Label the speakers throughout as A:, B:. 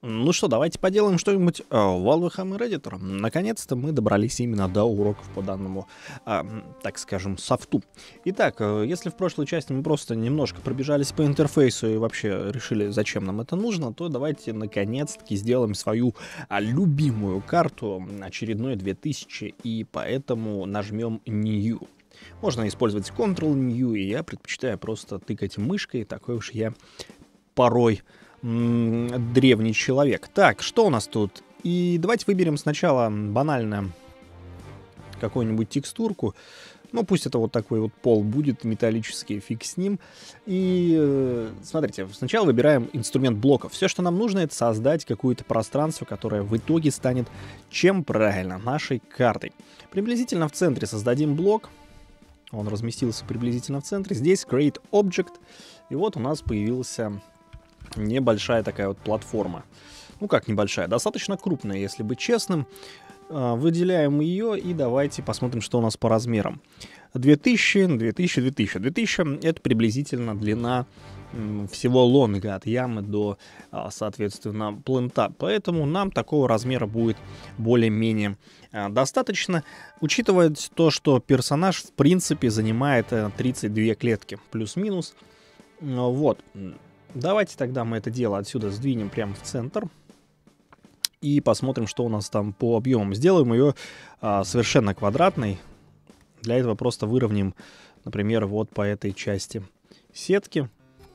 A: Ну что, давайте поделаем что-нибудь Warhammer Editor. Наконец-то мы добрались именно до уроков по данному, так скажем, софту. Итак, если в прошлой части мы просто немножко пробежались по интерфейсу и вообще решили, зачем нам это нужно, то давайте наконец-таки сделаем свою любимую карту, очередной 2000, и поэтому нажмем New. Можно использовать Ctrl-New, и я предпочитаю просто тыкать мышкой, такой уж я порой древний человек. Так, что у нас тут? И давайте выберем сначала банально какую-нибудь текстурку. Ну, пусть это вот такой вот пол будет, металлический, фиг с ним. И смотрите, сначала выбираем инструмент блоков. Все, что нам нужно, это создать какое-то пространство, которое в итоге станет чем правильно? Нашей картой. Приблизительно в центре создадим блок. Он разместился приблизительно в центре. Здесь Create Object. И вот у нас появился небольшая такая вот платформа. Ну как небольшая, достаточно крупная, если быть честным. Выделяем ее и давайте посмотрим, что у нас по размерам. 2000, 2000, 2000. 2000 это приблизительно длина всего лонга от ямы до, соответственно, плента. Поэтому нам такого размера будет более-менее достаточно, учитывая то, что персонаж в принципе занимает 32 клетки, плюс-минус. Вот. Давайте тогда мы это дело отсюда сдвинем прямо в центр и посмотрим, что у нас там по объемам. Сделаем ее совершенно квадратной. Для этого просто выровняем, например, вот по этой части сетки.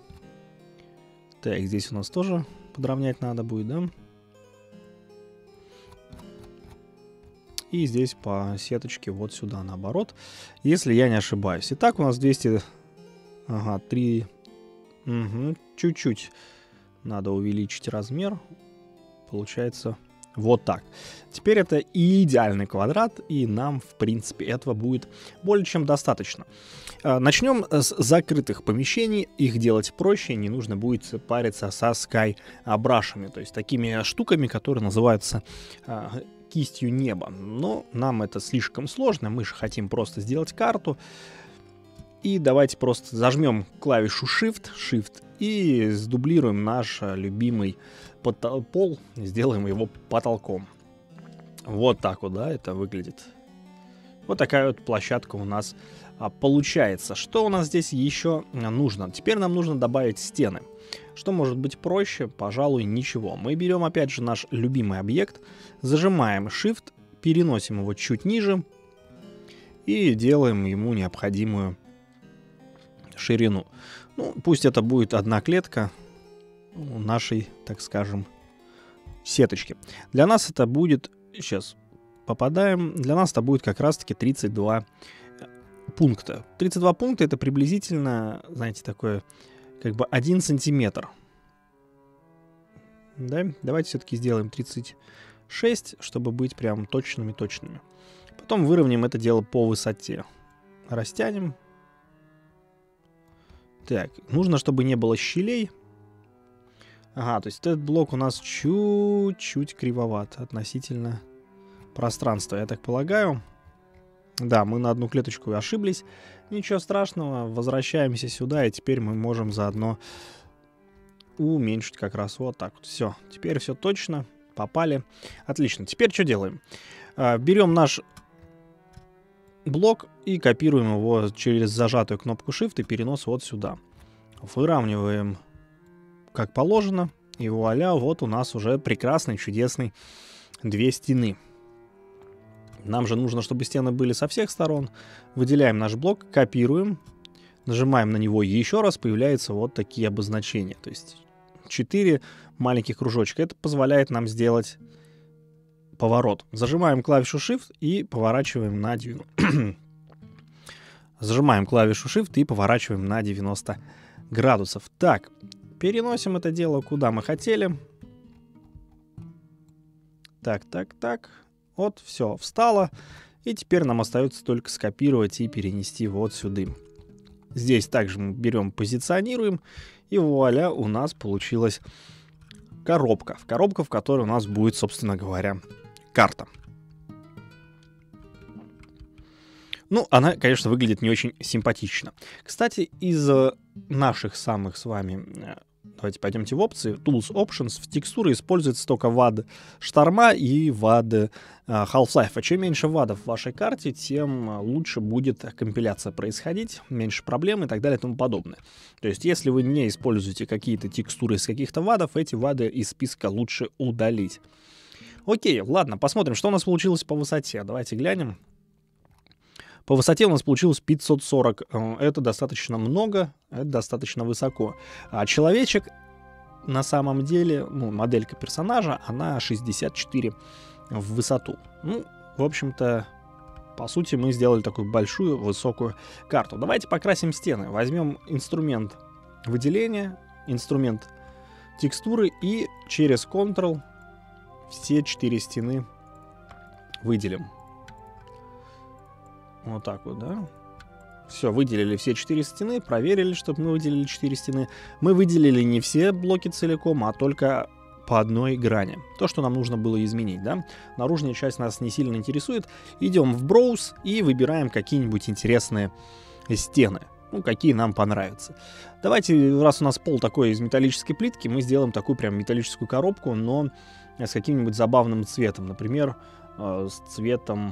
A: Так, здесь у нас тоже подровнять надо будет, да? И здесь по сеточке вот сюда наоборот, если я не ошибаюсь. Итак, у нас 200... Ага, 3... Угу, чуть-чуть надо увеличить размер. Получается вот так. Теперь это и идеальный квадрат, и нам, в принципе, этого будет более чем достаточно. Начнем с закрытых помещений. Их делать проще, не нужно будет париться со скайбрашами, то есть такими штуками, которые называются кистью неба. Но нам это слишком сложно, мы же хотим просто сделать карту. И давайте просто зажмем клавишу Shift и сдублируем наш любимый пол, сделаем его потолком. Вот так вот, да, это выглядит. Вот такая вот площадка у нас получается. Что у нас здесь еще нужно? Теперь нам нужно добавить стены. Что может быть проще? Пожалуй, ничего. Мы берем опять же наш любимый объект, зажимаем Shift, переносим его чуть ниже и делаем ему необходимую ширину. Ну, пусть это будет одна клетка нашей, так скажем, сеточки. Для нас это будет, сейчас попадаем, для нас это будет как раз-таки 32 пункта. 32 пункта это приблизительно, знаете, такое, как бы 1 сантиметр. Да? Давайте все-таки сделаем 36, чтобы быть прям точными. Потом выровняем это дело по высоте. Растянем. Так, нужно, чтобы не было щелей. Ага, то есть этот блок у нас чуть-чуть кривоват относительно пространства, я так полагаю. Да, мы на одну клеточку ошиблись. Ничего страшного, возвращаемся сюда, и теперь мы можем заодно уменьшить как раз вот так вот. Все, теперь все точно, попали. Отлично, теперь что делаем? Берем наш блок и копируем его через зажатую кнопку Shift и перенос вот сюда. Выравниваем как положено. И вуаля, вот у нас уже прекрасный, чудесный 2 стены. Нам же нужно, чтобы стены были со всех сторон. Выделяем наш блок, копируем, нажимаем на него еще раз, появляются вот такие обозначения. То есть 4 маленьких кружочка. Это позволяет нам сделать поворот. Зажимаем клавишу Shift и поворачиваем на 90. Зажимаем клавишу Shift и поворачиваем на 90 градусов. Так, переносим это дело куда мы хотели. Так. Вот, все, встало. И теперь нам остается только скопировать и перенести вот сюда. Здесь также мы берем, позиционируем. И вуаля, у нас получилась коробка. Коробка, в которой у нас будет, собственно говоря, карта. Ну, она, конечно, выглядит не очень симпатично. Кстати, из наших самых с вами Давайте пойдемте в опции. Tools Options. В текстуры используется только вад шторма и вад Half-Life. А чем меньше вадов в вашей карте, тем лучше будет компиляция происходить, меньше проблем и так далее и тому подобное. То есть, если вы не используете какие-то текстуры из каких-то вадов, эти вады из списка лучше удалить. Окей, ладно, посмотрим, что у нас получилось по высоте. Давайте глянем. По высоте у нас получилось 540. Это достаточно много, это достаточно высоко. А человечек на самом деле, ну, моделька персонажа, она 64 в высоту. Ну, в общем-то, по сути, мы сделали такую большую, высокую карту. Давайте покрасим стены. Возьмем инструмент выделения, инструмент текстуры и через Ctrl все 4 стены выделим. Вот так вот, да? Все, выделили все 4 стены, проверили, чтобы мы выделили 4 стены. Мы выделили не все блоки целиком, а только по одной грани. То, что нам нужно было изменить, да? Наружная часть нас не сильно интересует. Идем в Browse и выбираем какие-нибудь интересные стены. Ну, какие нам понравятся. Давайте, раз у нас пол такой из металлической плитки, мы сделаем такую прям металлическую коробку, но с каким-нибудь забавным цветом. Например, с цветом...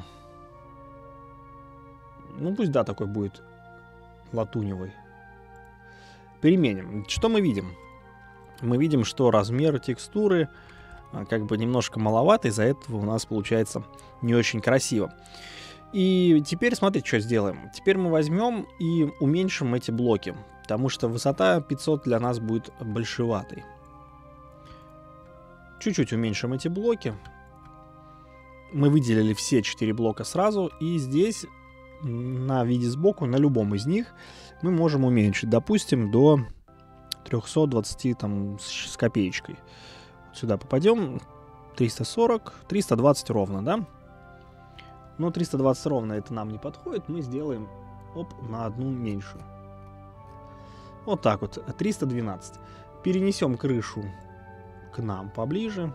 A: Ну, пусть, да, такой будет латуневый. Переменим. Что мы видим? Мы видим, что размер текстуры как бы немножко маловато, из-за этого у нас получается не очень красиво. И теперь смотрите, что сделаем. Теперь мы возьмем и уменьшим эти блоки, потому что высота 500 для нас будет большеватой. Чуть-чуть уменьшим эти блоки. Мы выделили все 4 блока сразу, и здесь... на виде сбоку, на любом из них мы можем уменьшить, допустим, до 320 там с копеечкой. Сюда попадем, 340, 320 ровно, да? Но 320 ровно это нам не подходит, мы сделаем на одну меньше. Вот так вот, 312. Перенесем крышу к нам поближе.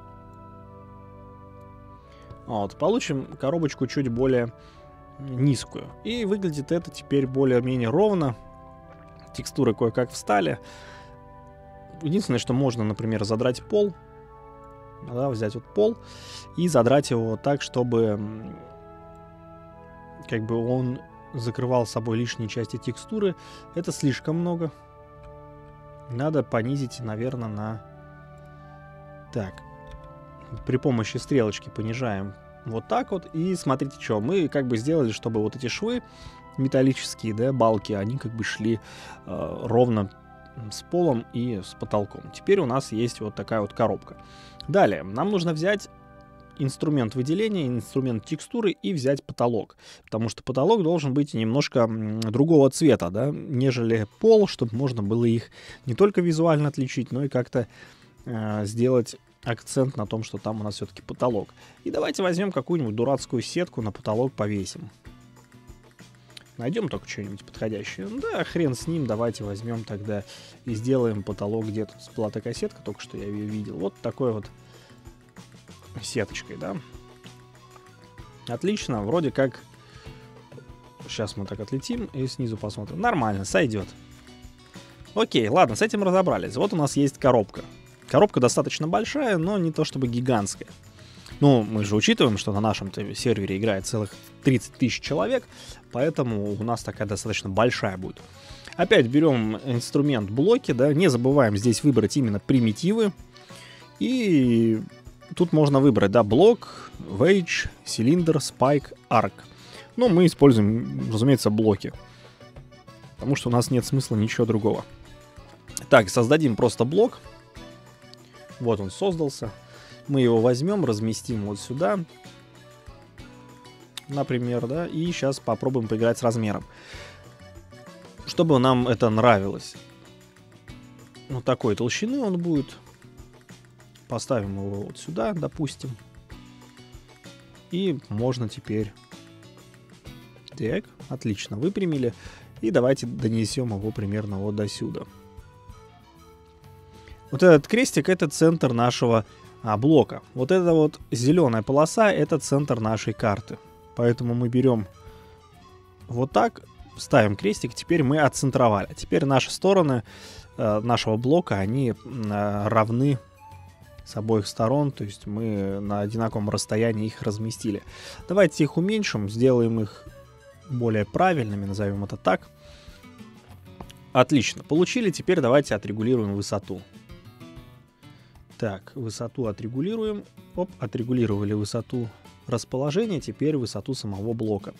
A: Вот, получим коробочку чуть более низкую. И выглядит это теперь более-менее ровно. Текстуры кое-как встали. Единственное, что можно, например, задрать пол. Да, взять вот пол и задрать его так, чтобы как бы он закрывал собой лишние части текстуры. Это слишком много. Надо понизить, наверное, на... Так. При помощи стрелочки понижаем вот так вот. И смотрите, что мы как бы сделали, чтобы вот эти швы металлические, да, балки, они как бы шли ровно с полом и с потолком. Теперь у нас есть вот такая вот коробка. Далее, нам нужно взять инструмент выделения, инструмент текстуры и взять потолок. Потому что потолок должен быть немножко другого цвета, да, нежели пол, чтобы можно было их не только визуально отличить, но и как-то сделать акцент на том, что там у нас все-таки потолок. И давайте возьмем какую-нибудь дурацкую сетку на потолок повесим. Найдем только что-нибудь подходящее. Да, хрен с ним, давайте возьмем тогда и сделаем потолок. Где тут была такая сетка, только что я ее видел. Вот такой вот сеточкой, да. Отлично, вроде как... Сейчас мы так отлетим и снизу посмотрим. Нормально, сойдет. Окей, ладно, с этим разобрались. Вот у нас есть коробка. Коробка достаточно большая, но не то чтобы гигантская. Ну, мы же учитываем, что на нашем сервере играет целых 30 тысяч человек, поэтому у нас такая достаточно большая будет. Опять берем инструмент блоки, да, не забываем здесь выбрать именно примитивы. И тут можно выбрать, да, блок, wedge, цилиндр, спайк, арк. Но мы используем, разумеется, блоки, потому что у нас нет смысла ничего другого. Так, создадим просто блок. Вот он создался. Мы его возьмем, разместим вот сюда, например, да, и сейчас попробуем поиграть с размером, чтобы нам это нравилось. Вот такой толщины он будет. Поставим его вот сюда, допустим. И можно теперь... Так, отлично, выпрямили. И давайте донесем его примерно вот до сюда. Вот этот крестик — это центр нашего блока. Вот эта вот зеленая полоса — это центр нашей карты. Поэтому мы берем вот так ставим крестик, теперь мы отцентровали. Теперь наши стороны нашего блока, они равны с обоих сторон, то есть мы на одинаковом расстоянии их разместили. Давайте их уменьшим, сделаем их более правильными, назовем это так. Отлично, получили, теперь давайте отрегулируем высоту. Так, высоту отрегулируем. Оп, отрегулировали высоту расположения, теперь высоту самого блока.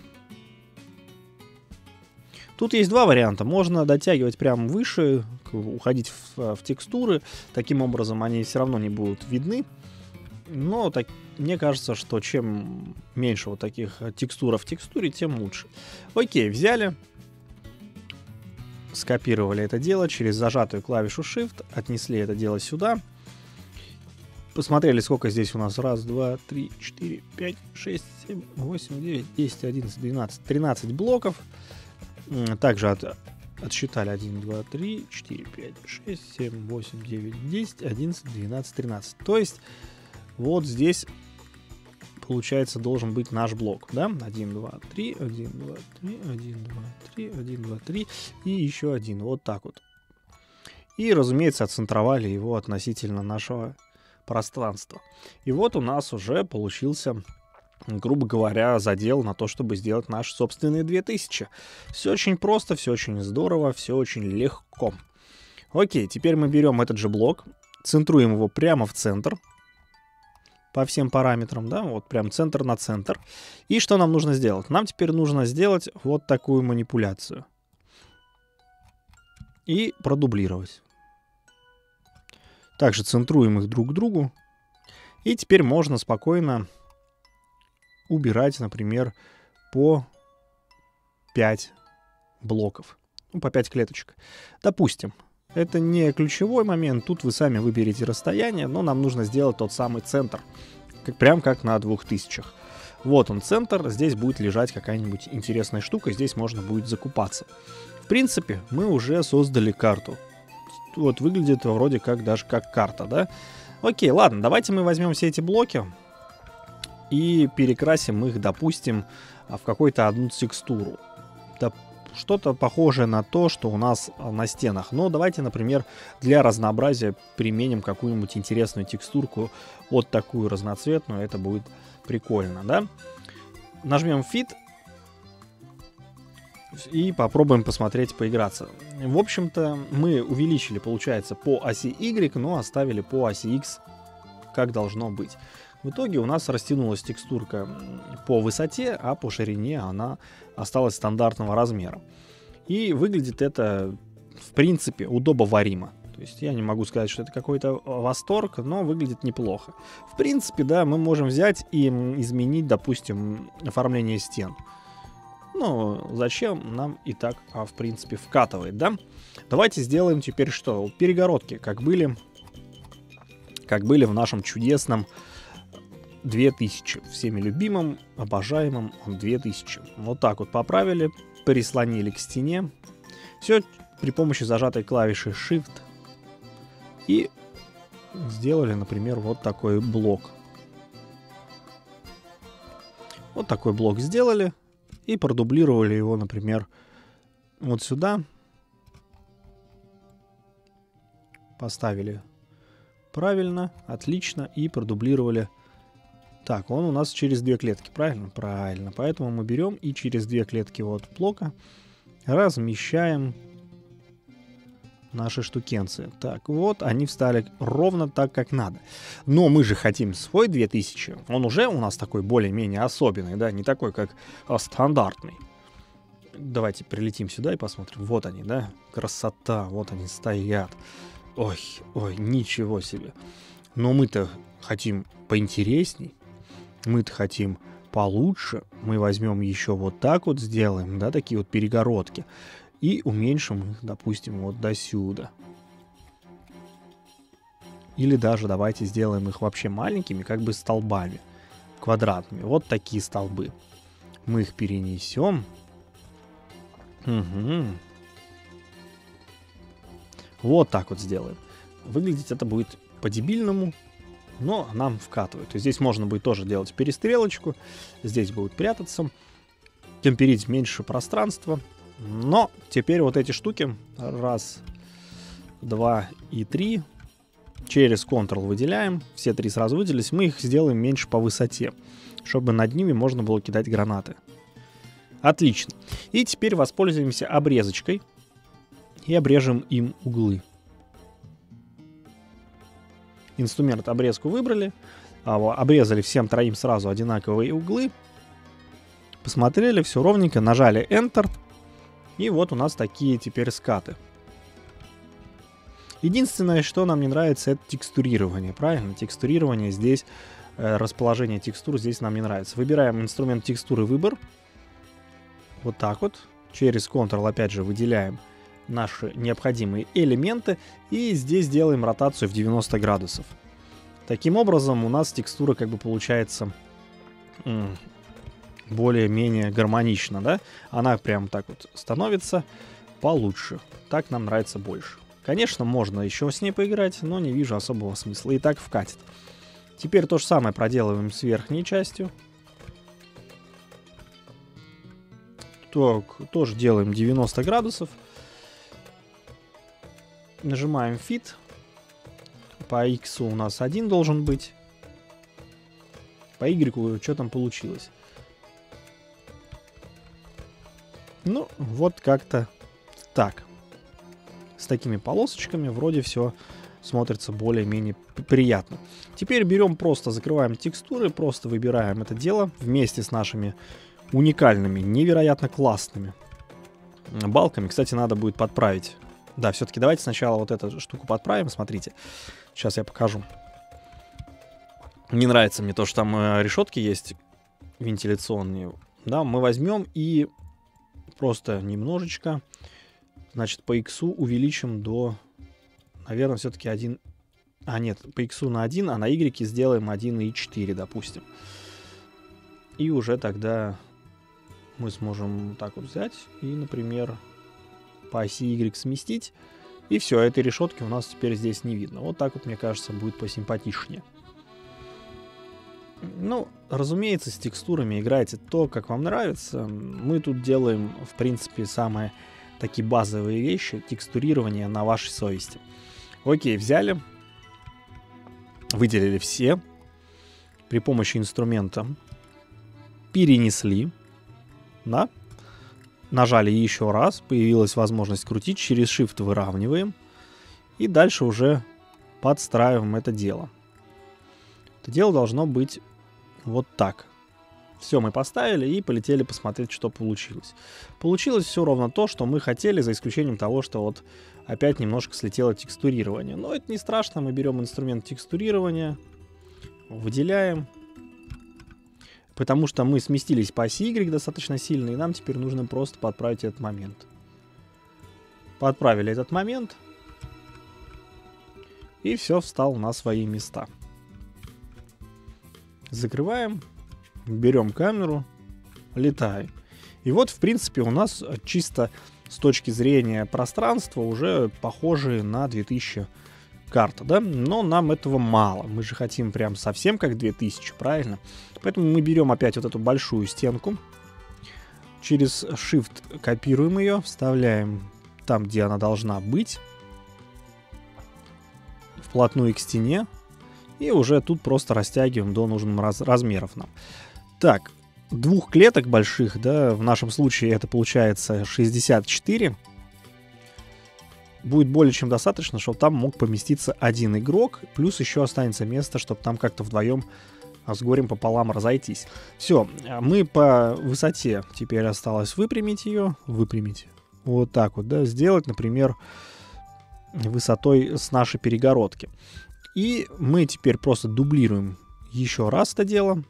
A: Тут есть два варианта. Можно дотягивать прямо выше, уходить в текстуры. Таким образом они все равно не будут видны. Но так, мне кажется, что чем меньше вот таких текстуров в текстуре, тем лучше. Окей, взяли. Скопировали это дело через зажатую клавишу Shift. Отнесли это дело сюда. Посмотрели, сколько здесь у нас. 1, 2, 3, 4, 5, 6, 7, 8, 9, 10, 11, 12, 13 блоков. Также отсчитали 1, 2, 3, 4, 5, 6, 7, 8, 9, 10, 11, 12, 13. То есть вот здесь, получается, должен быть наш блок. Да? 1, 2, 3, 1, 2, 3, 1, 2, 3, 1, 2, 3 и еще один. Вот так вот. И, разумеется, отцентровали его относительно нашего пространства. И вот у нас уже получился, грубо говоря, задел на то, чтобы сделать наши собственные 2000. Все очень просто, все очень здорово, все очень легко. Окей, теперь мы берем этот же блок, центруем его прямо в центр, по всем параметрам, да, вот прям центр на центр. И что нам нужно сделать? Нам теперь нужно сделать вот такую манипуляцию. И продублировать. Также центруем их друг к другу. И теперь можно спокойно убирать, например, по 5 блоков. Ну, по 5 клеточек. Допустим, это не ключевой момент. Тут вы сами выберете расстояние, но нам нужно сделать тот самый центр. Прям как на 2000. Вот он центр. Здесь будет лежать какая-нибудь интересная штука. Здесь можно будет закупаться. В принципе, мы уже создали карту. Вот выглядит вроде как даже как карта, да? Окей, ладно, давайте мы возьмем все эти блоки и перекрасим их, допустим, в какую-то одну текстуру. Да, что-то похожее на то, что у нас на стенах. Но давайте, например, для разнообразия применим какую-нибудь интересную текстурку, вот такую разноцветную, это будет прикольно, да? Нажмем Fit и попробуем посмотреть, поиграться. В общем-то, мы увеличили, получается, по оси Y, но оставили по оси X, как должно быть. В итоге у нас растянулась текстурка по высоте, а по ширине она осталась стандартного размера. И выглядит это, в принципе, удобоваримо. То есть я не могу сказать, что это какой-то восторг, но выглядит неплохо. В принципе, да, мы можем взять и изменить, допустим, оформление стен. Ну, зачем нам и так, в принципе, вкатывает, да? Давайте сделаем теперь что? Перегородки, как были в нашем чудесном 2000. Всеми любимым, обожаемым 2000. Вот так вот поправили, прислонили к стене. Все при помощи зажатой клавиши Shift. И сделали, например, вот такой блок. Вот такой блок сделали. И продублировали его, например, вот сюда. Поставили правильно, отлично. И продублировали. Так, он у нас через 2 клетки, правильно? Правильно. Поэтому мы берем и через 2 клетки вот блока размещаем наши штукенцы. Так, вот они встали ровно так, как надо. Но мы же хотим свой 2000. Он уже у нас такой более-менее особенный, да, не такой, как стандартный. Давайте прилетим сюда и посмотрим. Вот они, да, красота, вот они стоят. Ой, ой, ничего себе. Но мы-то хотим поинтересней. Мы-то хотим получше. Мы возьмем еще вот так вот сделаем, да, такие вот перегородки. И уменьшим их, допустим, вот до сюда. Или даже давайте сделаем их вообще маленькими, как бы столбами. Квадратными. Вот такие столбы. Мы их перенесем. Угу. Вот так вот сделаем. Выглядеть это будет по-дебильному, но нам вкатывает. То есть здесь можно будет тоже делать перестрелочку. Здесь будет прятаться. темперить меньше пространства. Но теперь вот эти штуки, раз, два и три, через Ctrl выделяем, все три сразу выделились, мы их сделаем меньше по высоте, чтобы над ними можно было кидать гранаты. Отлично. И теперь воспользуемся обрезочкой и обрежем им углы. Инструмент обрезку выбрали, обрезали всем троим сразу одинаковые углы, посмотрели, все ровненько, нажали Enter, и вот у нас такие теперь скаты. Единственное, что нам не нравится, это текстурирование, правильно? Текстурирование здесь, расположение текстур здесь нам не нравится. Выбираем инструмент текстуры выбор. Вот так вот. Через Ctrl опять же выделяем наши необходимые элементы. И здесь делаем ротацию в 90 градусов. Таким образом у нас текстура как бы получается более-менее гармонично, да? Она прям так вот становится получше. Так нам нравится больше. Конечно, можно еще с ней поиграть, но не вижу особого смысла. И так вкатит. Теперь то же самое проделываем с верхней частью. Так, тоже делаем 90 градусов. Нажимаем Fit. По X у нас 1 должен быть. По Y что там получилось? Ну, вот как-то так. С такими полосочками вроде все смотрится более-менее приятно. Теперь берем, просто закрываем текстуры, просто выбираем это дело вместе с нашими уникальными, невероятно классными балками. Кстати, надо будет подправить. Да, все-таки давайте сначала вот эту штуку подправим. Смотрите, сейчас я покажу. Не нравится мне то, что там решетки есть вентиляционные. Да, мы возьмем и просто немножечко, значит, по X увеличим до, наверное, все-таки 1... А, нет, по X на 1, а на Y сделаем 1,4, допустим. И уже тогда мы сможем так вот взять и, например, по оси Y сместить. И все, этой решетки у нас теперь здесь не видно. Вот так вот, мне кажется, будет посимпатичнее. Ну, разумеется, с текстурами играйте то, как вам нравится. Мы тут делаем, в принципе, самые такие базовые вещи, текстурирование на вашей совести. Окей, взяли, выделили все, при помощи инструмента перенесли, да, нажали еще раз, появилась возможность крутить, через Shift выравниваем, и дальше уже подстраиваем это дело. Это дело должно быть вот так. Все мы поставили и полетели посмотреть, что получилось. Получилось все ровно то, что мы хотели, за исключением того, что вот опять немножко слетело текстурирование. Но это не страшно, мы берем инструмент текстурирования, выделяем, потому что мы сместились по оси Y достаточно сильно, и нам теперь нужно просто подправить этот момент. Подправили этот момент, и все встало на свои места. Закрываем, берем камеру, летаем. И вот, в принципе, у нас чисто с точки зрения пространства уже похожие на 2000 карта, да? Но нам этого мало. Мы же хотим прям совсем как 2000, правильно? Поэтому мы берем опять вот эту большую стенку, через Shift копируем ее, вставляем там, где она должна быть, вплотную к стене. И уже тут просто растягиваем до нужных размеров нам. Так, двух клеток больших, да, в нашем случае это получается 64. Будет более чем достаточно, чтобы там мог поместиться один игрок. Плюс еще останется место, чтобы там как-то вдвоем с горем пополам разойтись. Все, мы по высоте теперь осталось выпрямить ее. Выпрямить. Вот так вот, да, сделать, например, высотой с нашей перегородки. И мы теперь просто дублируем еще раз это дело.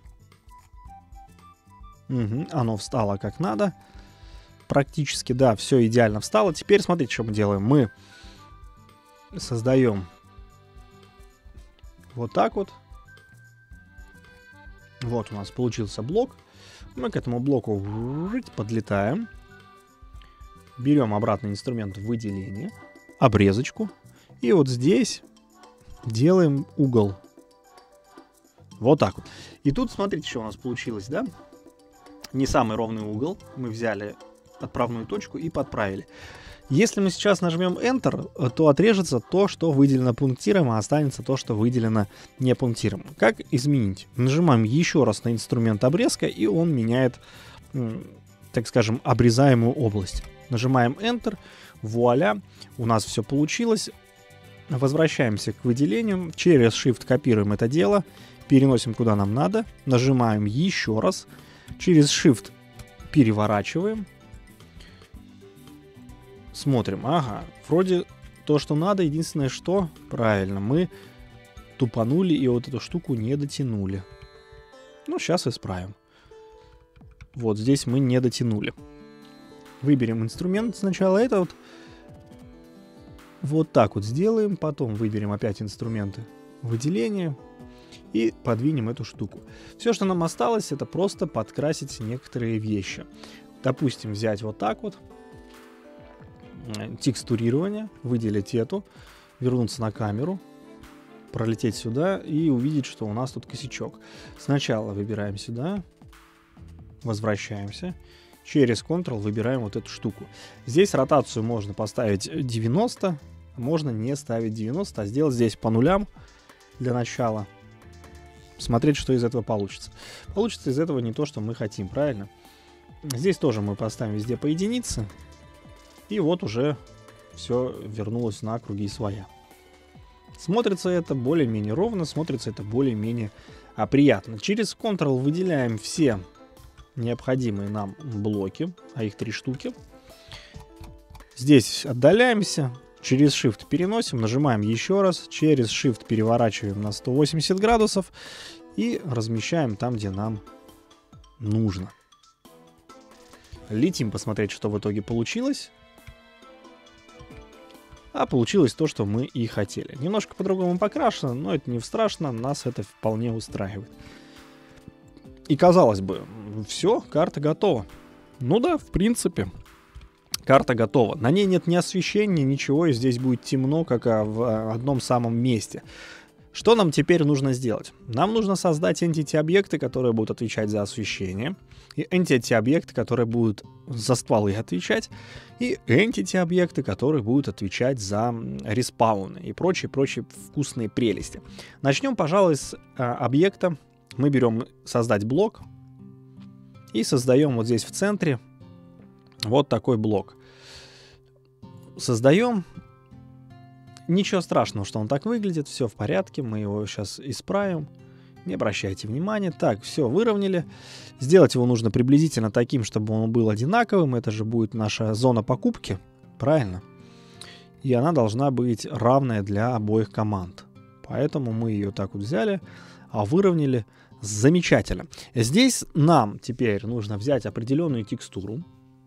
A: Угу, оно встало как надо. Практически, да, все идеально встало. Теперь смотрите, что мы делаем. Мы создаем вот так вот. Вот у нас получился блок. Мы к этому блоку подлетаем. Берем обратный инструмент выделения, обрезочку. И вот здесь делаем угол. Вот так вот. И тут смотрите, что у нас получилось, да? не самый ровный угол. Мы взяли отправную точку и подправили. Если мы сейчас нажмем Enter, то отрежется то, что выделено пунктиром, а останется то, что выделено не пунктиром. Как изменить? Нажимаем еще раз на инструмент обрезка, и он меняет, так скажем, обрезаемую область. Нажимаем Enter, вуаля, у нас все получилось. Возвращаемся к выделению, через Shift копируем это дело, переносим куда нам надо, нажимаем еще раз, через Shift переворачиваем, смотрим, ага, вроде то, что надо, единственное, что правильно, мы тупанули и вот эту штуку не дотянули. Ну, сейчас исправим. Вот здесь мы не дотянули. Выберем инструмент сначала этот вот так вот сделаем, потом выберем опять инструменты выделения и подвинем эту штуку. Все, что нам осталось, это просто подкрасить некоторые вещи. Допустим, взять вот так вот, текстурирование, выделить эту, вернуться на камеру, пролететь сюда и увидеть, что у нас тут косячок. Сначала выбираем сюда, возвращаемся, через Ctrl выбираем вот эту штуку. Здесь ротацию можно поставить 90, можно не ставить 90, а сделать здесь по нулям для начала. Смотреть, что из этого получится. Получится из этого не то, что мы хотим, правильно? Здесь тоже мы поставим везде по единице. И вот уже все вернулось на круги своя. Смотрится это более-менее ровно, смотрится это более-менее приятно. Через Ctrl выделяем все необходимые нам блоки, а их 3 штуки. Здесь отдаляемся, через Shift переносим, нажимаем еще раз, через Shift переворачиваем на 180 градусов и размещаем там, где нам нужно. Летим посмотреть, что в итоге получилось. А получилось то, что мы и хотели. Немножко по-другому покрашено, но это не страшно, нас это вполне устраивает. И казалось бы, все, карта готова. Ну да, в принципе, карта готова. На ней нет ни освещения, ничего, и здесь будет темно, как в одном самом месте. Что нам теперь нужно сделать? Нам нужно создать entity-объекты, которые будут отвечать за освещение, и entity-объекты, которые будут за стволы отвечать, и entity-объекты, которые будут отвечать за респауны и прочие вкусные прелести. Начнем, пожалуй, с объекта. Мы берем создать блок и создаем вот здесь в центре вот такой блок. Создаем. Ничего страшного, что он так выглядит, все в порядке, мы его сейчас исправим, не обращайте внимания. Так, все, выровняли. Сделать его нужно приблизительно таким, чтобы он был одинаковым, это же будет наша зона покупки, правильно? И она должна быть равная для обоих команд. Поэтому мы ее так вот взяли, выровняли. Замечательно. Здесь нам теперь нужно взять определенную текстуру.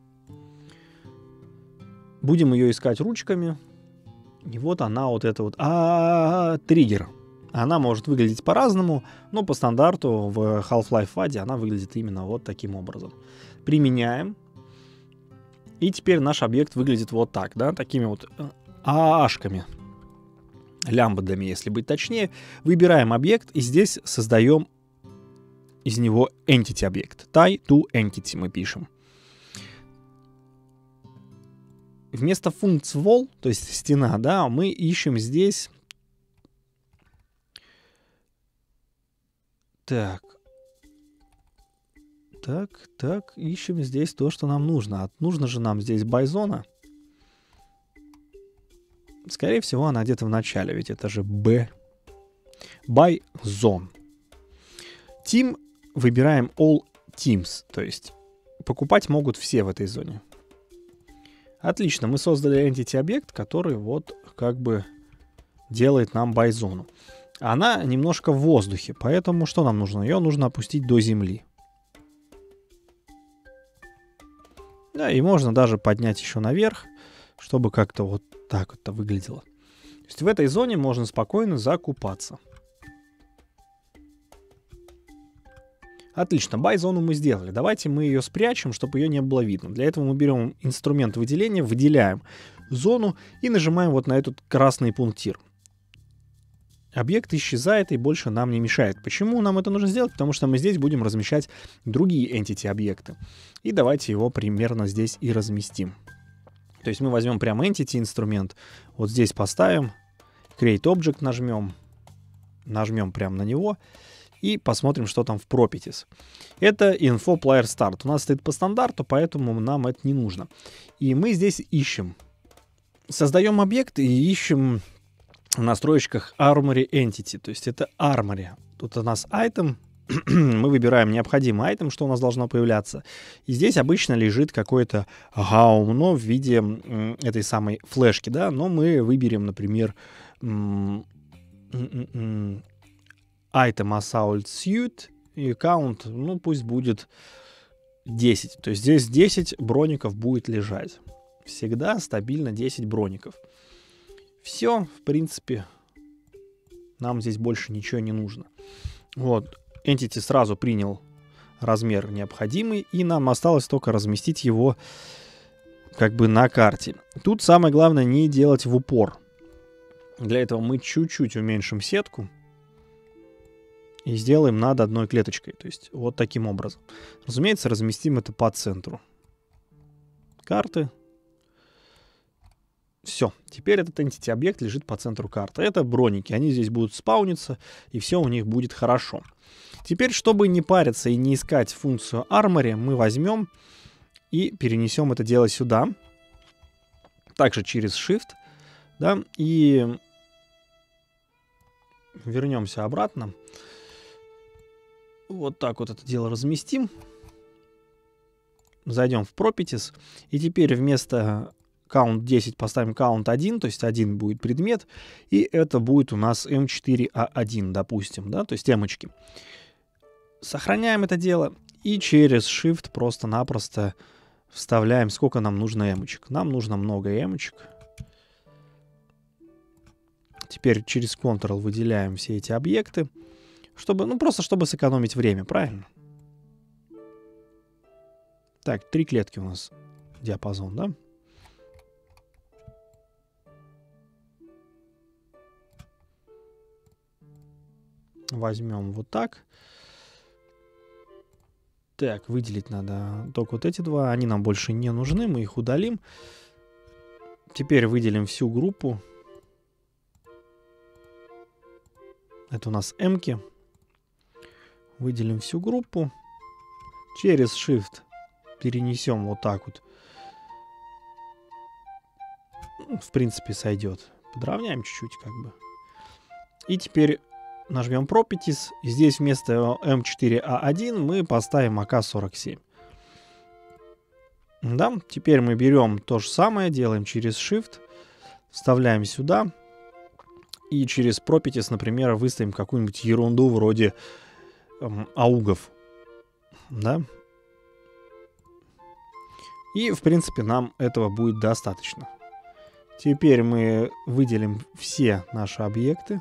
A: Будем ее искать ручками. И вот она, вот эта вот триггер. Она может выглядеть по-разному, но по стандарту в Half-Life AD она выглядит именно вот таким образом. Применяем. И теперь наш объект выглядит вот так, да, такими вот ААшками. Лямбдами, если быть точнее. Выбираем объект и здесь создаем из него entity объект. Tie to entity мы пишем. Вместо функции wall, то есть стена, да, мы ищем здесь. Так, ищем здесь то, что нам нужно. Нужно же нам здесь байзона. Скорее всего, она где-то в начале, ведь это же B. Байзон. Team выбираем all teams, то есть покупать могут все в этой зоне. Отлично, мы создали entity объект, который вот как бы делает нам байзону. Она немножко в воздухе, поэтому что нам нужно? Ее нужно опустить до земли. Да, и можно даже поднять еще наверх, чтобы как-то вот так вот выглядело. То есть в этой зоне можно спокойно закупаться. Отлично, байзону мы сделали. Давайте мы ее спрячем, чтобы ее не было видно. Для этого мы берем инструмент выделения, выделяем зону и нажимаем вот на этот красный пунктир. объект исчезает и больше нам не мешает. Почему нам это нужно сделать? Потому что мы здесь будем размещать другие entity объекты. И давайте его примерно здесь и разместим. То есть мы возьмем прям entity инструмент, вот здесь поставим, create object нажмем прямо на него и посмотрим, что там в properties. Это info player start. У нас стоит по стандарту, поэтому нам это не нужно. И мы здесь ищем. Создаем объект и ищем в настройках Armory Entity. То есть это Armory. Тут у нас item. Мы выбираем необходимый item, что у нас должно появляться. И здесь обычно лежит какое-то говно в виде этой самой флешки, да. Но мы выберем, например, item Assault Suit и count, ну пусть будет 10. То есть здесь 10 броников будет лежать. Всегда стабильно 10 броников. Все, в принципе, нам здесь больше ничего не нужно. Вот, Entity сразу принял размер необходимый, и нам осталось только разместить его как бы на карте. Тут самое главное не делать в упор. Для этого мы чуть-чуть уменьшим сетку и сделаем над одной клеточкой. То есть вот таким образом. Разумеется, разместим это по центру карты. Все, теперь этот entity объект лежит по центру карты. Это броники, они здесь будут спауниться, и все у них будет хорошо. Теперь, чтобы не париться и не искать функцию Armory, мы возьмем и перенесем это дело сюда. Также через Shift, да, и вернемся обратно. Вот так вот это дело разместим. Зайдем в Properties, и теперь вместо count 10 поставим count 1, то есть 1 будет предмет, и это будет у нас M4A1, допустим, да, то есть эмочки. Сохраняем это дело и через Shift просто-напросто вставляем, сколько нам нужно эмочек. Нам нужно много эмочек. Теперь через Ctrl выделяем все эти объекты, чтобы, ну, просто чтобы сэкономить время, правильно? Так, 3 клетки у нас диапазон, да? Возьмем вот так. Так, выделить надо только вот эти два. Они нам больше не нужны, мы их удалим. Теперь выделим всю группу. Это у нас M-ки. Выделим всю группу. Через Shift перенесем вот так вот. В принципе, сойдет. Подровняем чуть-чуть как бы. И теперь нажмем Properties. И здесь вместо M4A1 мы поставим AK-47. Да, теперь мы берем то же самое, делаем через Shift, вставляем сюда. И через Properties, например, выставим какую-нибудь ерунду вроде аугов. Да. И, в принципе, нам этого будет достаточно. Теперь мы выделим все наши объекты.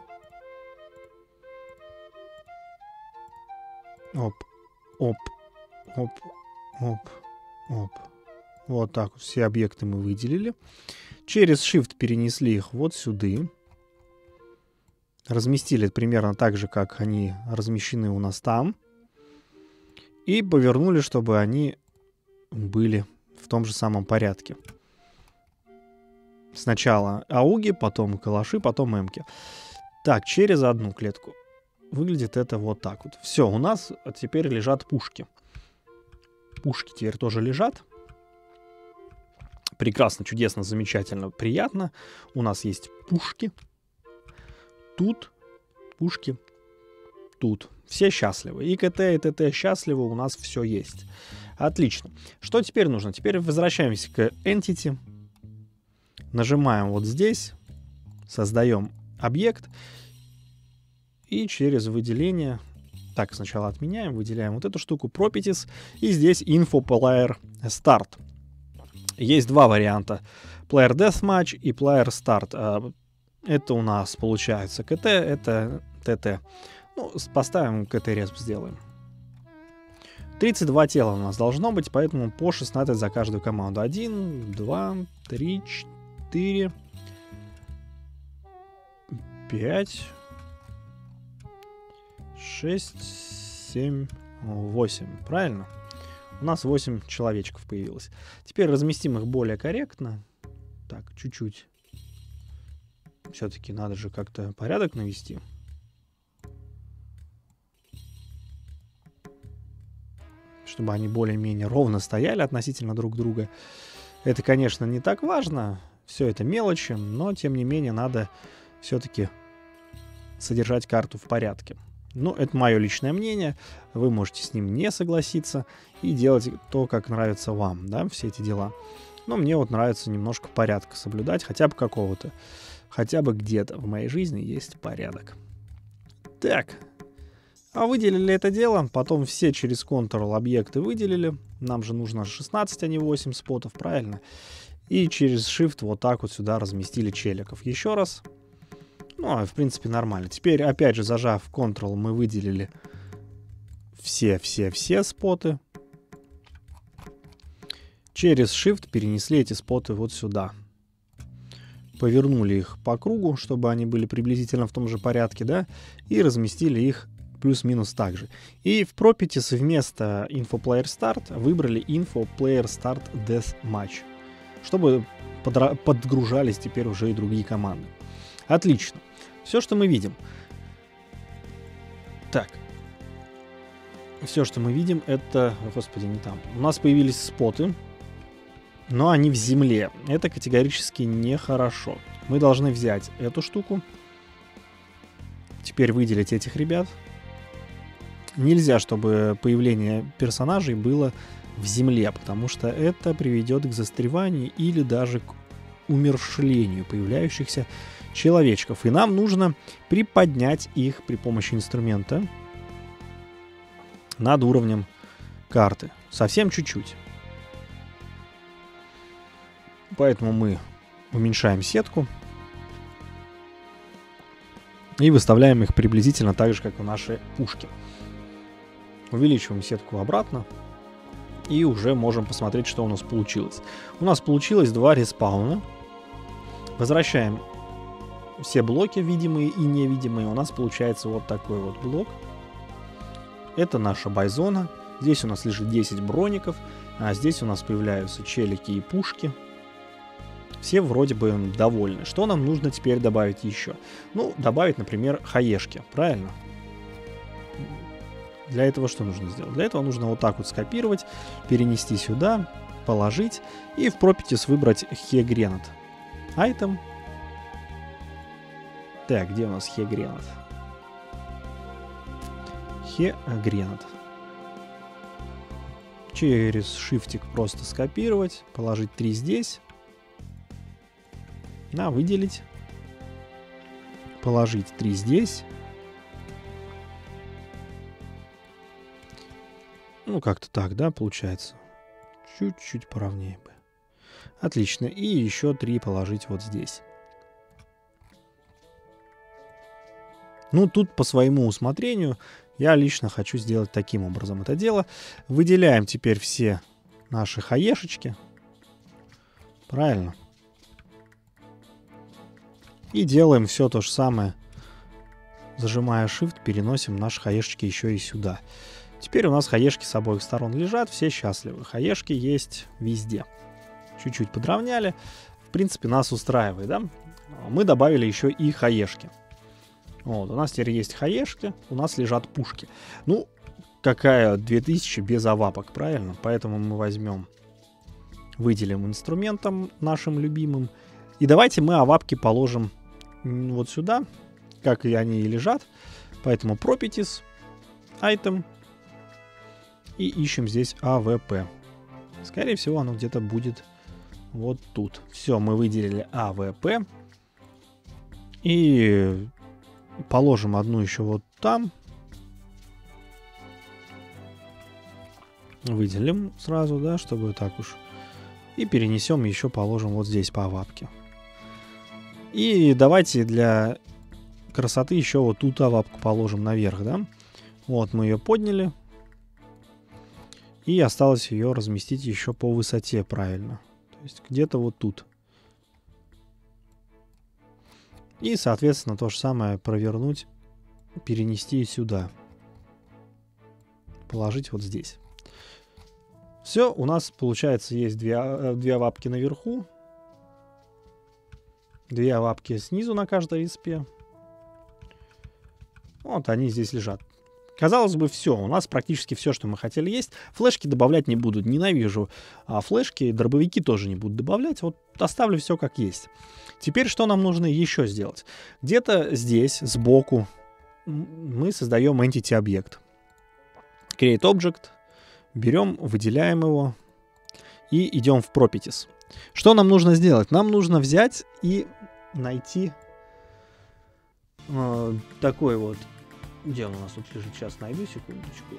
A: Оп, оп, оп, оп, оп. Вот так вот все объекты мы выделили. Через Shift перенесли их вот сюда. Разместили примерно так же, как они размещены у нас там. И повернули, чтобы они были в том же самом порядке. Сначала ауги, потом калаши, потом эмки. Так, через одну клетку. Выглядит это вот так вот. Все, у нас теперь лежат пушки. Пушки теперь тоже лежат. Прекрасно, чудесно, замечательно, приятно. У нас есть пушки. Тут пушки. Тут. Все счастливы. И КТ, и ТТ счастливы. У нас все есть. Отлично. Что теперь нужно? Теперь возвращаемся к Entity. Нажимаем вот здесь. Создаем объект. И через выделение... Так, сначала отменяем. Выделяем вот эту штуку. Properties. И здесь Info Player Start. Есть два варианта. Player Deathmatch и Player Start. Это у нас получается КТ, это ТТ. Ну, поставим КТ-респ, сделаем. 32 тела у нас должно быть, поэтому по 16 за каждую команду. 1, 2, 3, 4, 5, 6, 7, 8. Правильно? У нас 8 человечков появилось. Теперь разместим их более корректно. Так, чуть-чуть. Все-таки надо же как-то порядок навести. Чтобы они более-менее ровно стояли относительно друг друга. Это, конечно, не так важно. Все это мелочи, но, тем не менее, надо все-таки содержать карту в порядке. Ну, это мое личное мнение. Вы можете с ним не согласиться и делать то, как нравится вам, да, все эти дела. Но мне вот нравится немножко порядка соблюдать, хотя бы какого-то. Хотя бы где-то в моей жизни есть порядок. Так. А выделили это дело, потом все через Ctrl объекты выделили. Нам же нужно 16, а не 8 спотов, правильно? И через Shift вот так вот сюда разместили челиков. Еще раз. Ну, в принципе, нормально. Теперь, опять же, зажав Ctrl, мы выделили все споты. Через Shift перенесли эти споты вот сюда. Повернули их по кругу, чтобы они были приблизительно в том же порядке, да? И разместили их плюс-минус так же. И в Properties вместо Info Player Start выбрали Info Player Start Death Match, чтобы подгружались теперь уже и другие команды. Отлично. Все, что мы видим. Так. Все, что мы видим, это... Господи, не там. У нас появились споты, но они в земле. Это категорически нехорошо. Мы должны взять эту штуку. Теперь выделить этих ребят. Нельзя, чтобы появление персонажей было в земле, потому что это приведет к застреванию или даже к умершлению появляющихся человечков. И нам нужно приподнять их при помощи инструмента над уровнем карты. Совсем чуть-чуть. Поэтому мы уменьшаем сетку и выставляем их приблизительно так же, как и наши пушки. Увеличиваем сетку обратно и уже можем посмотреть, что у нас получилось. У нас получилось 2 респауна. Возвращаем все блоки, видимые и невидимые. У нас получается вот такой вот блок. Это наша байзона. Здесь у нас лежит 10 броников, а здесь у нас появляются челики и пушки. Все вроде бы довольны. Что нам нужно теперь добавить еще? Ну, добавить, например, хаешки, правильно? Для этого что нужно сделать? Для этого нужно вот так вот скопировать, перенести сюда, положить и в Properties выбрать HeGranat. Item. Так, где у нас HeGranat? HeGranat. Через шифтик просто скопировать, положить 3 здесь. На, выделить. Положить 3 здесь. Ну, как-то так, да, получается. Чуть-чуть поровнее бы. Отлично. И еще 3 положить вот здесь. Ну, тут по своему усмотрению я лично хочу сделать таким образом это дело. Выделяем теперь все наши хаешечки. Правильно. И делаем все то же самое. Зажимая Shift, переносим наши хаешечки еще и сюда. Теперь у нас хаешки с обоих сторон лежат, все счастливы. Хаешки есть везде. Чуть-чуть подровняли. В принципе, нас устраивает, да? Мы добавили еще и хаешки. Вот, у нас теперь есть хаешки, у нас лежат пушки. Ну, какая 2000 без авапок, правильно? Поэтому мы возьмем, выделим инструментом нашим любимым. И давайте мы авапки положим вот сюда, как и они и лежат. Поэтому Properties, Item. И ищем здесь AVP. Скорее всего, оно где-то будет вот тут. Все, мы выделили AVP. И положим одну еще вот там. Выделим сразу, да, чтобы так уж. И перенесем, еще положим вот здесь по авапке. И давайте для красоты еще вот тут авапку положим наверх, да. Вот мы ее подняли. И осталось ее разместить еще по высоте правильно. То есть где-то вот тут. И, соответственно, то же самое провернуть, перенести сюда. положить вот здесь. Все, у нас, получается, есть две лапки наверху, 2 лапки снизу на каждой респе. Вот они здесь лежат. Казалось бы, все. У нас практически все, что мы хотели, есть. Флешки добавлять не буду. Ненавижу флешки. Дробовики тоже не буду добавлять. Вот оставлю все как есть. Теперь что нам нужно еще сделать? Где-то здесь, сбоку, мы создаем entity объект. Create Object. Берем, выделяем его. И идем в Properties. Что нам нужно сделать? Нам нужно взять и найти такой вот. Где он у нас тут лежит? Сейчас найду, секундочку.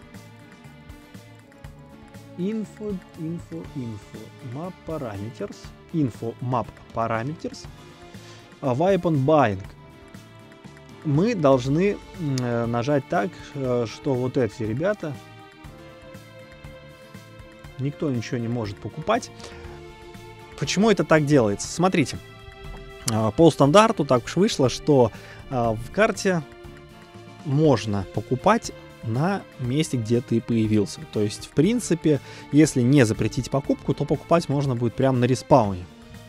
A: Info. Map Parameters. Info Map Parameters. Weapon Buying. Мы должны нажать так, что вот эти ребята, никто ничего не может покупать. Почему это так делается? Смотрите. По стандарту так уж вышло, что в карте можно покупать на месте, где ты появился. То есть, в принципе, если не запретить покупку, то покупать можно будет прямо на респауне.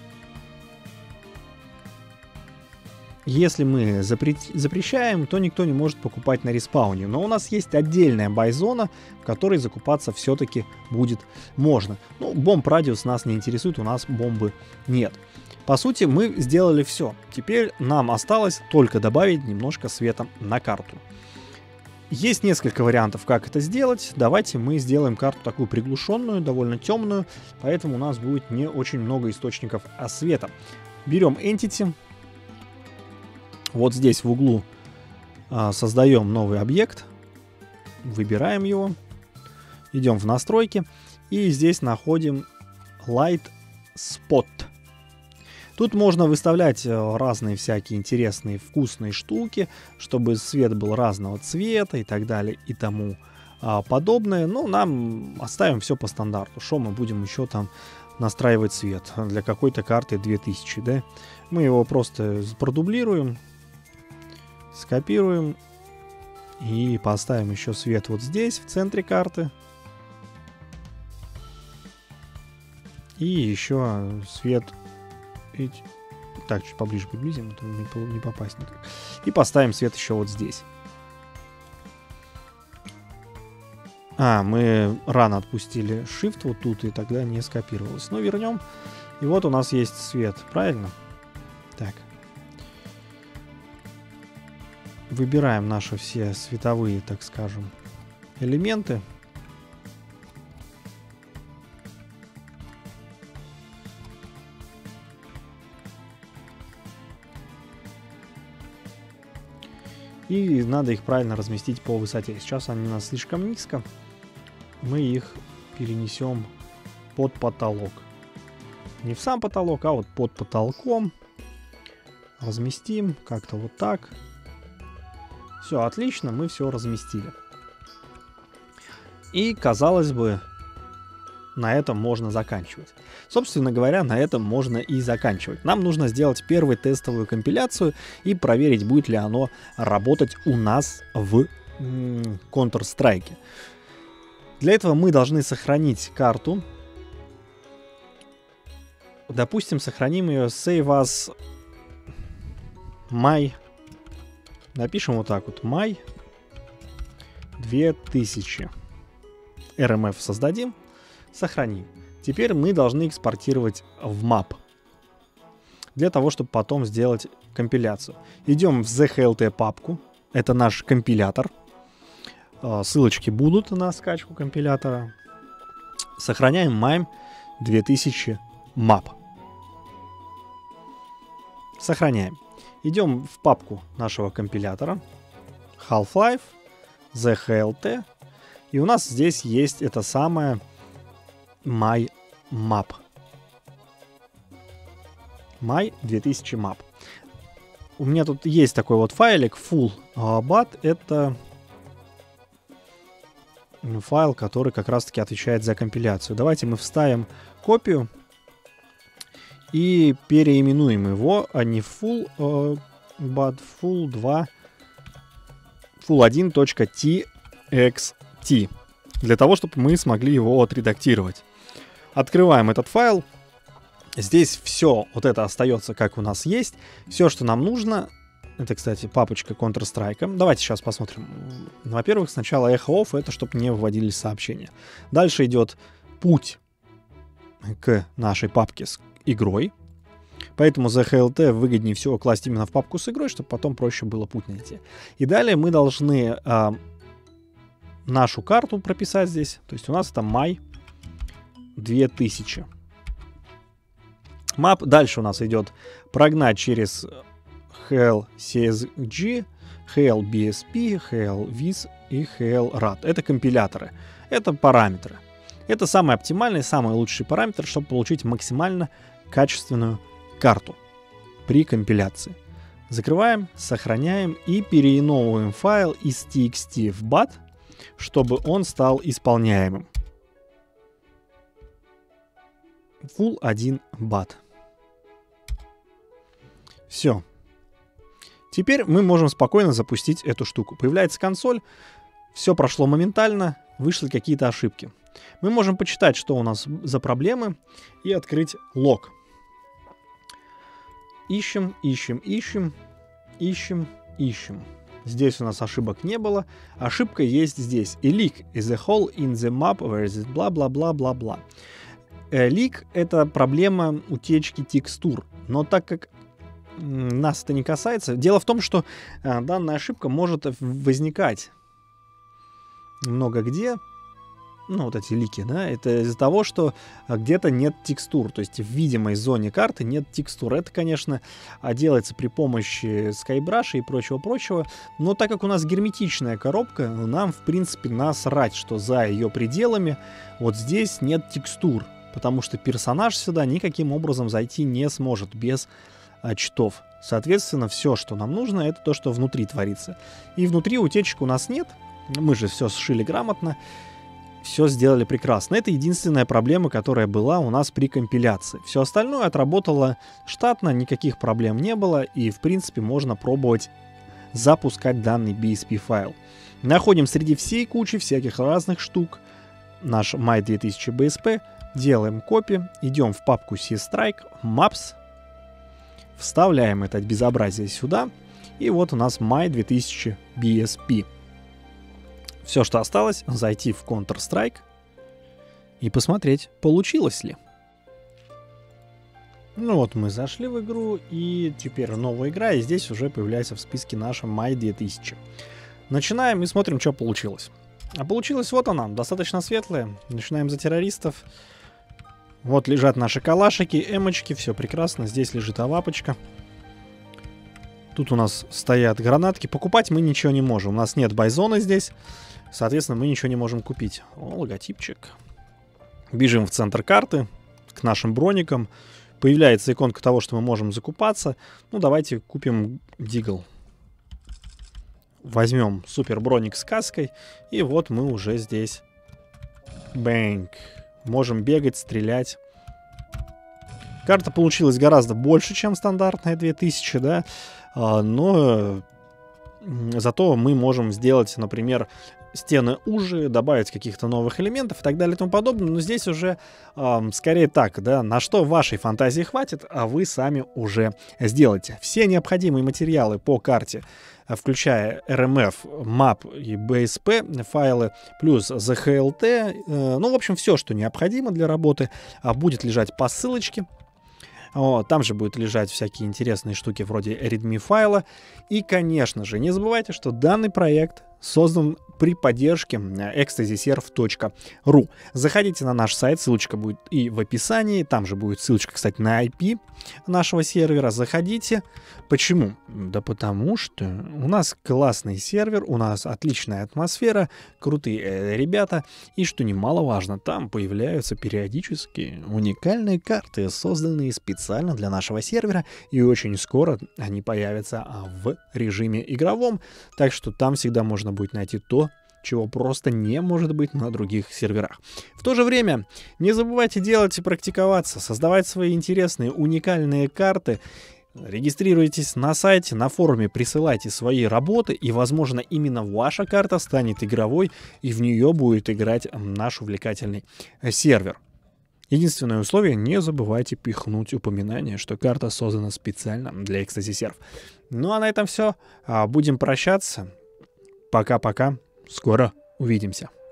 A: Если мы запрещаем, то никто не может покупать на респауне. Но у нас есть отдельная байзона, в которой закупаться все-таки будет можно. Ну, бомб-радиус нас не интересует, у нас бомбы нет. По сути, мы сделали все. Теперь нам осталось только добавить немножко света на карту. Есть несколько вариантов, как это сделать. Давайте мы сделаем карту такую приглушенную, довольно темную, поэтому у нас будет не очень много источников света. Берем Entity. Вот здесь в углу создаем новый объект. Выбираем его. Идем в настройки. И здесь находим Light Spot. Тут можно выставлять разные всякие интересные вкусные штуки, чтобы свет был разного цвета и так далее и тому подобное. Но нам оставим все по стандарту. Что мы будем еще там настраивать свет для какой-то карты 2000, да? Мы его просто продублируем, скопируем и поставим еще свет вот здесь, в центре карты. И еще свет... Так, чуть поближе приблизим, а то не попасть никак. И поставим свет еще вот здесь. Мы рано отпустили Shift вот тут, и тогда не скопировалось. Но вернем. И вот у нас есть свет, правильно? Так. Выбираем наши все световые, так скажем, элементы. И надо их правильно разместить по высоте. Сейчас они у нас слишком низко. Мы их перенесем под потолок. Не в сам потолок, а вот под потолком. Разместим как-то вот так. Все, отлично, мы все разместили. И, казалось бы, на этом можно заканчивать. Собственно говоря, на этом можно и заканчивать. Нам нужно сделать первую тестовую компиляцию и проверить, будет ли оно работать у нас в Counter-Strike. Для этого мы должны сохранить карту. Допустим, сохраним ее save as my. Напишем вот так вот. My 2000. RMF создадим. Сохраним. Теперь мы должны экспортировать в map. Для того, чтобы потом сделать компиляцию. Идем в ZHLT папку. Это наш компилятор. Ссылочки будут на скачку компилятора. Сохраняем MIME 2000 map. Сохраняем. Идем в папку нашего компилятора. Half-Life. ZHLT. И у нас здесь есть это самое My Map. My 2000 Map. У меня тут есть такой вот файлик full.bat. Это файл, который как раз таки отвечает за компиляцию. Давайте мы вставим копию и переименуем его, а не full.bat, full1.txt. для того, чтобы мы смогли его отредактировать. Открываем этот файл. Здесь все вот это остается, как у нас есть. Все, что нам нужно, это, кстати, папочка Counter-Strike. Давайте сейчас посмотрим. Во-первых, сначала echo off, это чтобы не выводились сообщения. Дальше идет путь к нашей папке с игрой. Поэтому за HLT выгоднее всего класть именно в папку с игрой, чтобы потом проще было путь найти. И далее мы должны нашу карту прописать здесь. То есть у нас это май 2000. Map. Дальше у нас идет прогнать через HL-CSG, HL-BSP, HL-Viz и HL-RAD. Это компиляторы. Это параметры. Это самый оптимальный, самый лучший параметр, чтобы получить максимально качественную карту при компиляции. Закрываем, сохраняем и переименовываем файл из txt в bat, чтобы он стал исполняемым. Full 1 bat. Все. Теперь мы можем спокойно запустить эту штуку. Появляется консоль, все прошло моментально, вышли какие-то ошибки. Мы можем почитать, что у нас за проблемы, и открыть лог. Ищем, ищем, ищем, ищем, ищем. Здесь у нас ошибок не было. Ошибка есть здесь. A leak is a hole in the map where is бла-бла-бла-бла-бла. Leak — это проблема утечки текстур. Но так как нас это не касается, дело в том, что данная ошибка может возникать много где. Ну, вот эти лики, да, это из-за того, что где-то нет текстур, то есть в видимой зоне карты нет текстур. Это, конечно, делается при помощи SkyBrush и прочего-прочего, но так как у нас герметичная коробка, нам, в принципе, насрать, что за ее пределами вот здесь нет текстур, потому что персонаж сюда никаким образом зайти не сможет без читов. Соответственно, все, что нам нужно, это то, что внутри творится. И внутри утечек у нас нет, мы же все сшили грамотно. Все сделали прекрасно. Это единственная проблема, которая была у нас при компиляции. Все остальное отработало штатно, никаких проблем не было, и в принципе можно пробовать запускать данный BSP файл. Находим среди всей кучи всяких разных штук наш My 2000 BSP, делаем копи, идем в папку C-Strike, Maps, вставляем это безобразие сюда, и вот у нас My 2000 BSP. Все, что осталось, зайти в Counter-Strike и посмотреть, получилось ли. Ну вот, мы зашли в игру, и теперь новая игра, и здесь уже появляется в списке наша My 2000. Начинаем и смотрим, что получилось. А получилось вот она, достаточно светлая. Начинаем за террористов. Вот лежат наши калашики, эмочки, все прекрасно. Здесь лежит авапочка. Тут у нас стоят гранатки. Покупать мы ничего не можем. У нас нет байзона здесь. Соответственно, мы ничего не можем купить. О, логотипчик. Бежим в центр карты, к нашим броникам. Появляется иконка того, что мы можем закупаться. Ну, давайте купим Дигл. Возьмем супер броник с каской. И вот мы уже здесь. Бэнк. Можем бегать, стрелять. Карта получилась гораздо больше, чем стандартная 2000, да. Но зато мы можем сделать, например, стены уже, добавить каких-то новых элементов и так далее и тому подобное. Но здесь уже скорее так, да, на что вашей фантазии хватит, а вы сами уже сделаете. Все необходимые материалы по карте, включая RMF, map и BSP файлы, плюс ZHLT, ну, в общем, все, что необходимо для работы, будет лежать по ссылочке. Там же будут лежать всякие интересные штуки вроде readme файла. И, конечно же, не забывайте, что данный проект создан при поддержке ecstasyserve.ru. Заходите на наш сайт, ссылочка будет и в описании, там же будет ссылочка, кстати, на IP нашего сервера. Заходите. Почему? Да потому что у нас классный сервер, у нас отличная атмосфера, крутые ребята, и, что немаловажно, там появляются периодически уникальные карты, созданные специально для нашего сервера, и очень скоро они появятся в режиме игровом, так что там всегда можно будет найти то, чего просто не может быть на других серверах. В то же время не забывайте делать и практиковаться, создавать свои интересные, уникальные карты. Регистрируйтесь на сайте, на форуме присылайте свои работы, и, возможно, именно ваша карта станет игровой, и в нее будет играть наш увлекательный сервер. Единственное условие — не забывайте пихнуть упоминание, что карта создана специально для Ecstasy Serve. Ну а на этом все. Будем прощаться. Пока-пока. Скоро увидимся.